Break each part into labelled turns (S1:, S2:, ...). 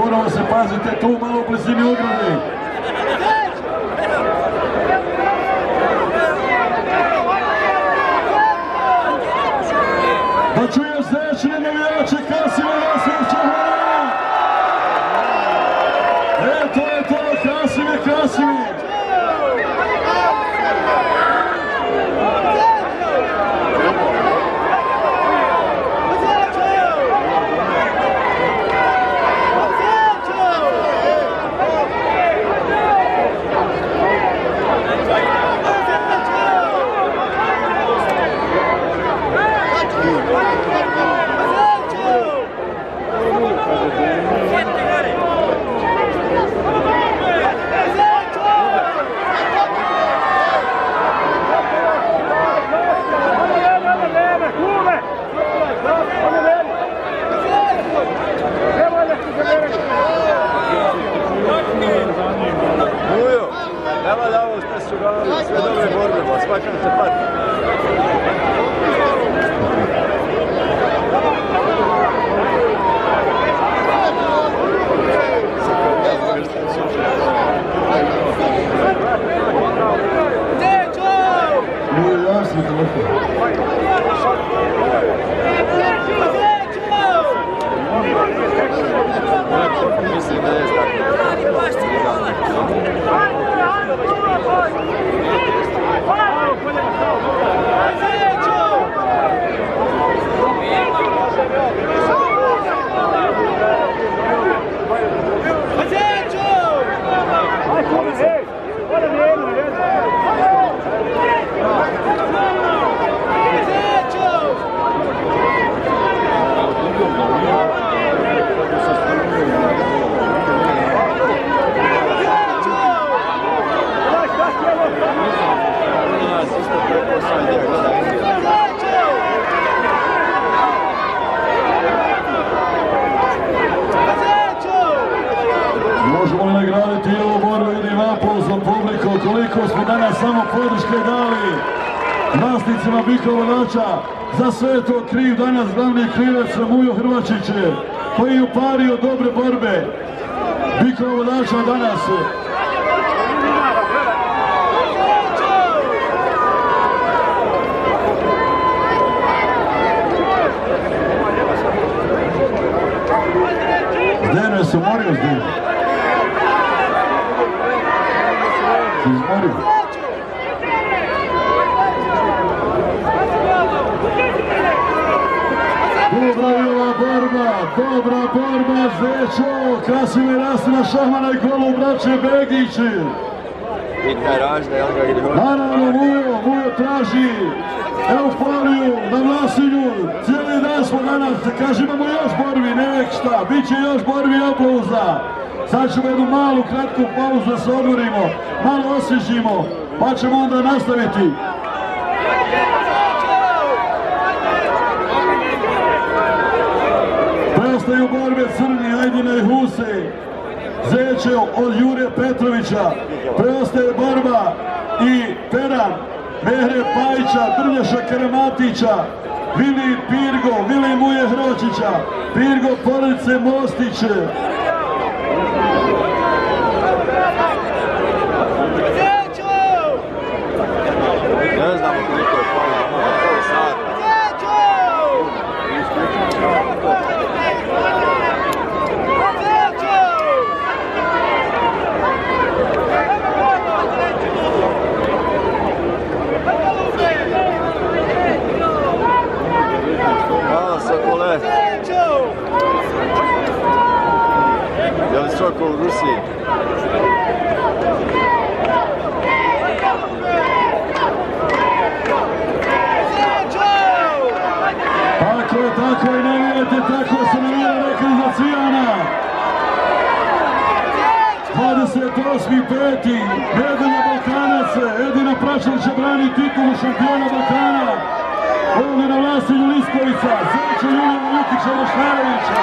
S1: Moramo se paziti tu malo u blizini ograde. Da čuješ Zečine navijače Kasime Rasimovića Hrana! To je to, Kasime, Kasime!
S2: Sve dobre borbe, pa svačam se pati. Mislim da je
S1: možemo li nagraditi i ovu borbu, vidim aplauzom publiku, koliko smo danas samo podrške dali vlasnicima Bikova Vodača. Za sve je to kriv danas glavni krivac Mujo Hrvačić, koji je upario dobre borbe Bikova Vodača danas. Zdeno je se umorio, Zdeno. Se izmorio. Dobra je ova borba, dobra borba, Zečo, Kasime Rasima Šahmana i golu braće Begići. Naravno, Mujo traži euforiju na Vlasinju, cijeli dan smo danas, kaže imamo još borbi, nek šta, bit će još borbi i aplauza. Sad ćemo jednu malu, kratku pauzu da se odmorimo, malo osvježimo, pa ćemo onda nastaviti. Preostaju borbe Crni, Ajdina i Huse, Zečev od Jure Petrovića, preostaje borba i Peran, Mehre Pajića, Drljaša Karamatića, Vili Pirgo, Vili Muje Hročića, Pirgo porodice Mostić.
S2: Ne znamo koliko je polo sata. Hvala Sokole. Je li Sokol u Rusiji?
S1: Tako i navijete, tako se navija rekli za Cvijana. 28.5. Nedelja Balkanac, Edina Prašan će brani titulu šampiona Balkana. Ovdje na Vlasinju Liskovica, Zečo Julijana Jukića Bošnarovića.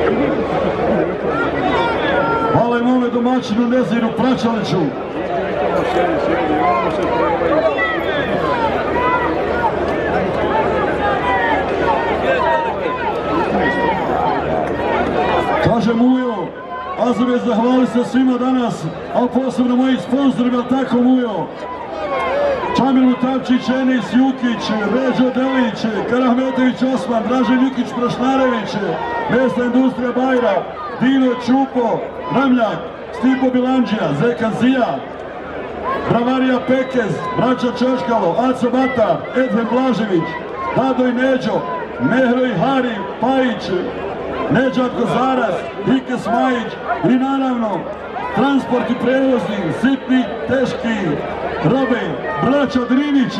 S1: Hvala i mome domaćinu Neziru Pračaliću. Kaže Mujo, Azovec zahvali se svima danas, a posebno mojih sponsorima, tako Mujo. Čamilu Tavčić, Enis Jukić, Ređo Delić, Karahmetović Osman, Dražen Jukić Prošnarević, Mesna industrija Bajra, Dino Čupo, Ramljak, Stipo Bilandžija, Zeka Zija, Bravarija Pekez, Braća Češkalo, Aco Batar, Edven Blažević, Dado i Neđo, Mehro i Hari Pajić, Neđat Kozarac, Ike Smajić i naravno transport i prevozni, sitni, teški, robe, braća Drinić.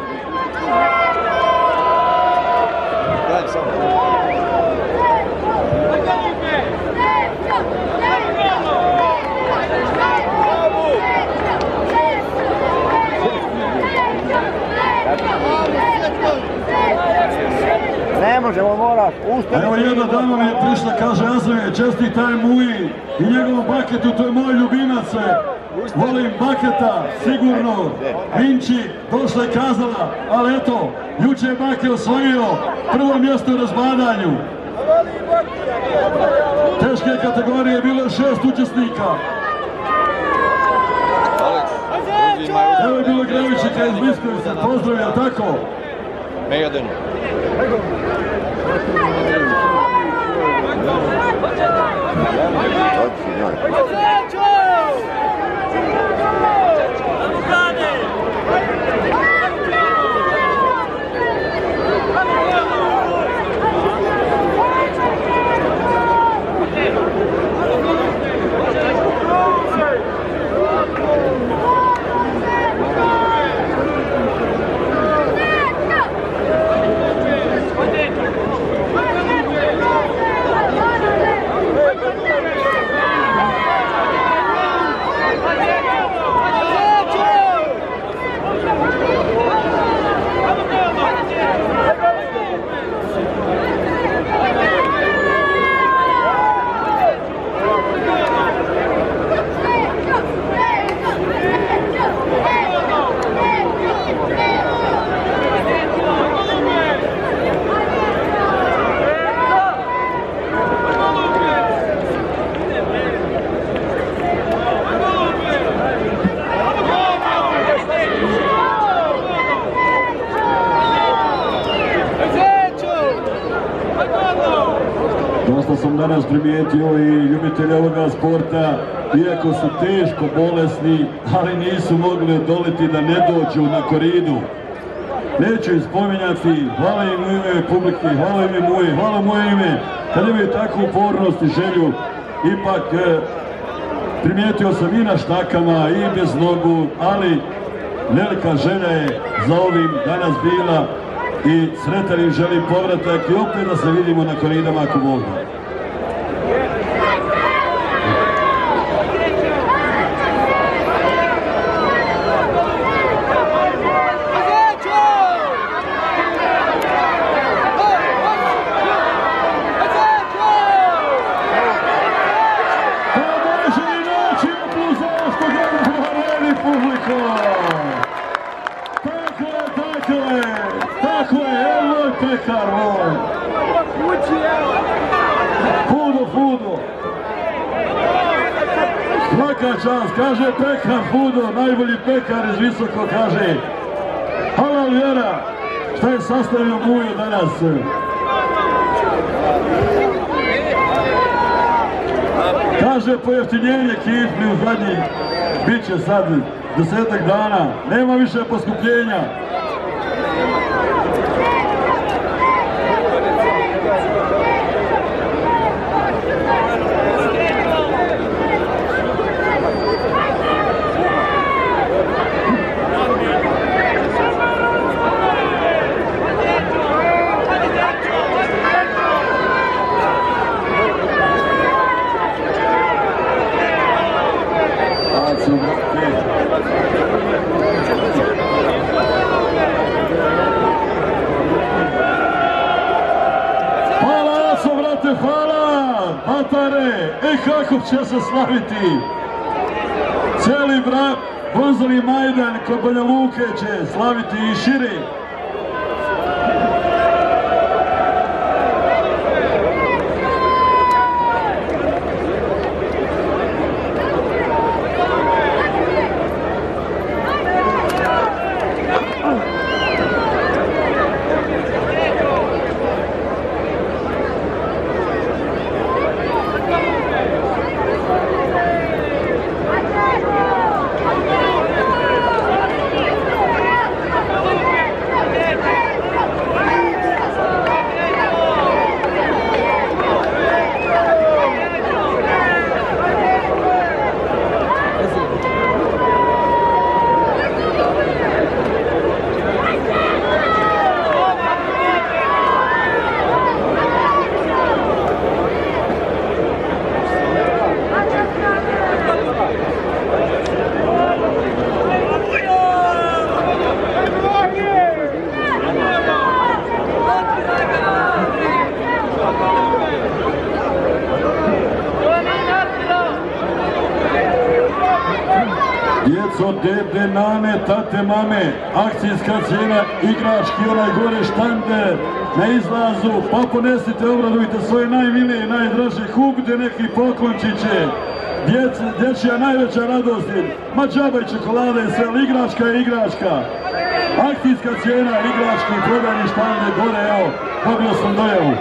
S3: Ne možemo, morat uspjeti.
S1: Evo jedna dama mi je prišla, kaže Azove, čestitaj Muji i njegovom Baketu, to je moj ljubimac. Volim Baketa, sigurno. Vinči, došla je kazala, ali eto, juče je Bake osvojio prvo mjesto u razbadanju. Teške kategorije, bilo je 6 učesnika. Evo je bilo Grevićika iz Biskovica, pozdravlja, tako?
S2: Megadenu.
S1: Dosta sam danas primijetio i ljubitelja ovoga sporta, iako su teško bolesni, ali nisu mogli odoliti da ne dođu na koridu. Neću ih spominjati, hvala im u ime publike, hvala im moje, hvala moje ime, kad imaju takvu upornost i želju, ipak primijetio sam i na štakama i bez nogu, ali velika želja je za ovim danas bila i sretan im želim povratak i opet da se vidimo na koridama ako mogu. Tako je, evo je pekar moj. Fudo. Svaka čast, kaže pekar Fudo, najbolji pekar iz Visoko, kaže. Halal vjera, šta je sastavio Muju danas? Kaže pojeftinjenje kifli u zadnji, bit će sad 10 dana, nema više poskupljenja. Hvala, Batare, kako će se slaviti. Cijeli Konzoli Majdan kod Banja Luke će slaviti i širi. Djeco, dede, nane, tate, mame, akcijska cijena, igrački, onaj gore štander na izlazu, pa ponesite, obradujte svoje najmilije i najdraže, kupite neki poklončiće, dječja najveća radost je, ma džaba i čokolada je sve, ali igračka je igračka. Akcijska cijena, igrački, prodajni štander, gore, evo, dobio sam dojavu.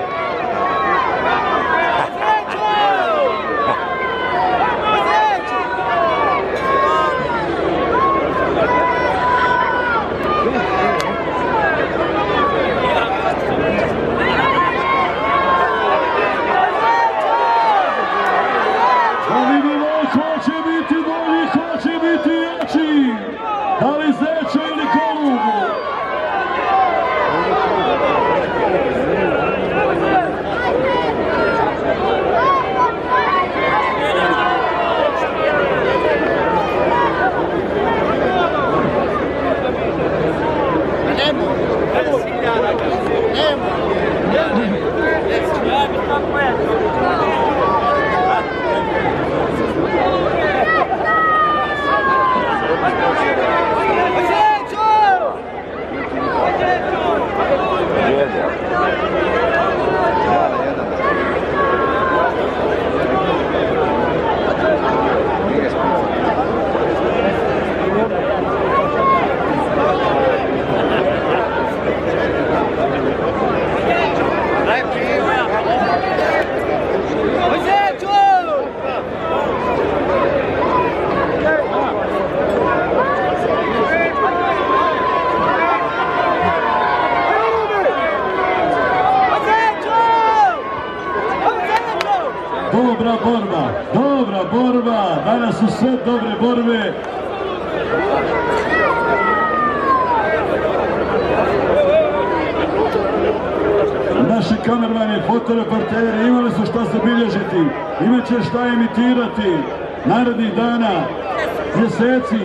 S1: Da li Zečo ili Kolugu? Dobra borba, danas su sve dobre borbe. Naši kamermani, fotoreporteri imali su šta zabilježiti, imat će šta imitirati narednih dana, mjeseci.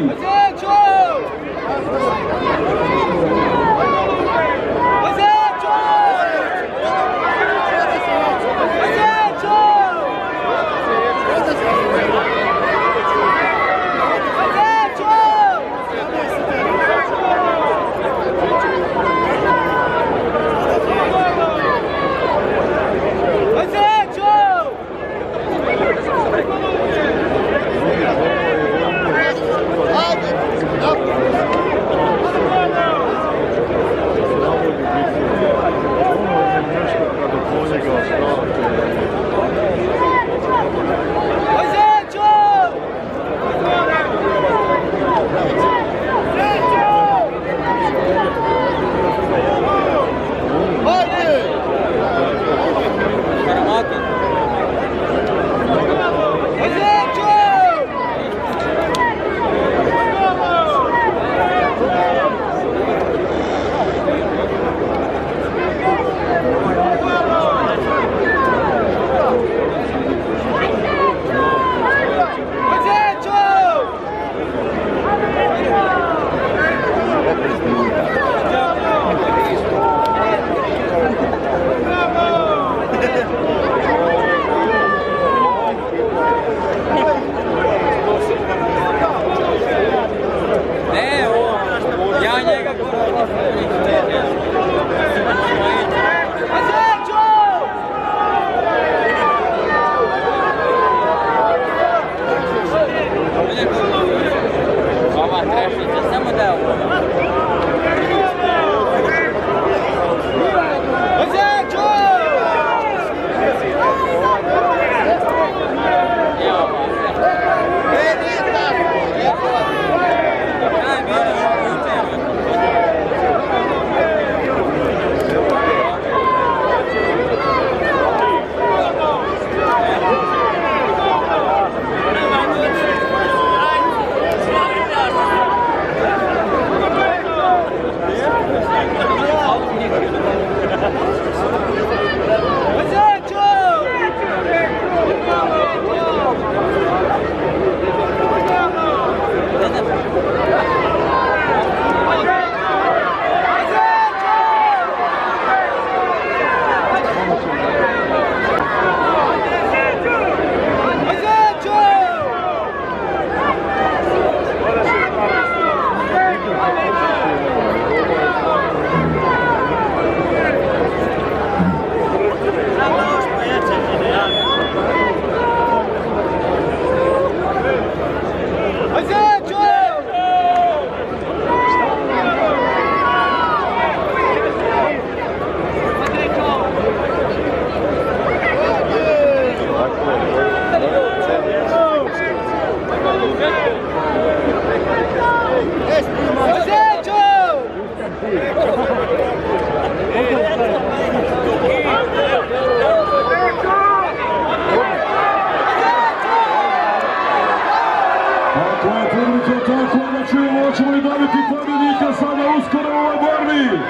S1: Tako da čujemo, hoćemo li dobiti pobjednika sada uskoro u ovoj borbi.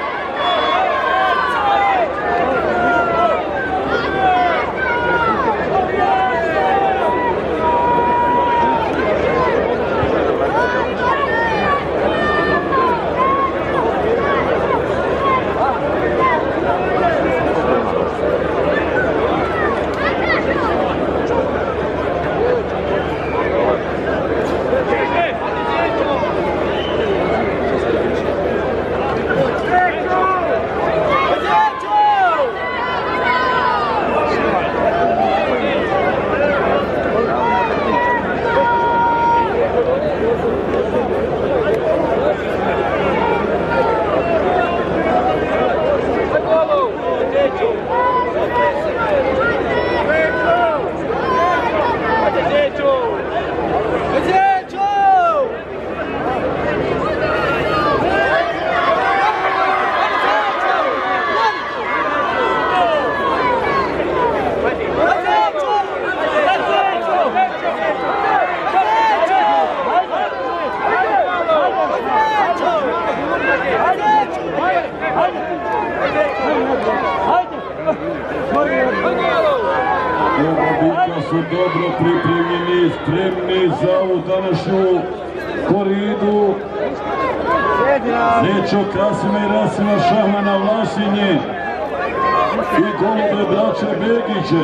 S1: Oba su dobro pripremljeni, spremni za ovu današnju koridu. Nečo Krasima i Rasima Šahmana Vlasinje i golobre braće Begiće.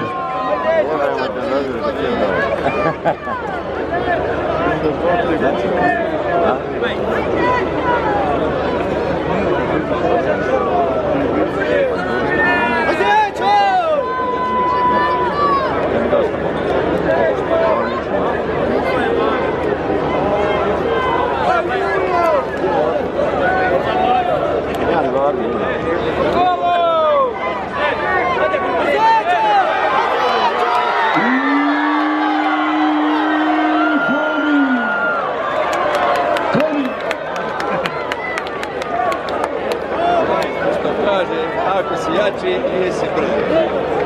S2: Ako si jači, nisi brzi.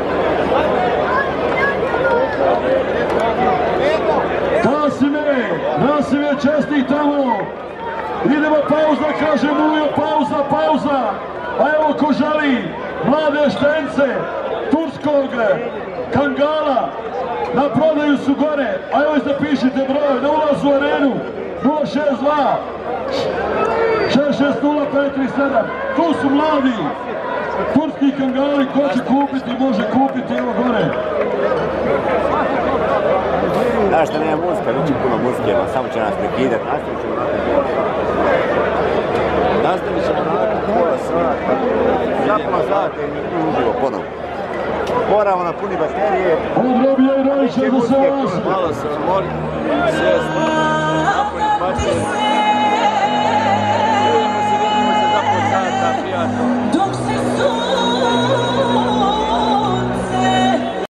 S1: Nasime, čestitamo. Idemo pauza, kaže Mulio, pauza. A evo ko želi mlade štence turskog kangala, na prodaju su gore. A evo zapišite broj na ulazu u arenu 062 660 537. Tu su mladi turski kangali, ko će kupiti, može kupiti, evo gore.
S3: Znaš da nema muzika, neće puno muzike, samo će nas prekidat, nastavit ćemo nakon pola sata, zapala sata i uživo ponovno. Moramo napuni baterije.
S1: Odrobija i Rajića za sve vas.
S2: Malo se odmori, sjesti.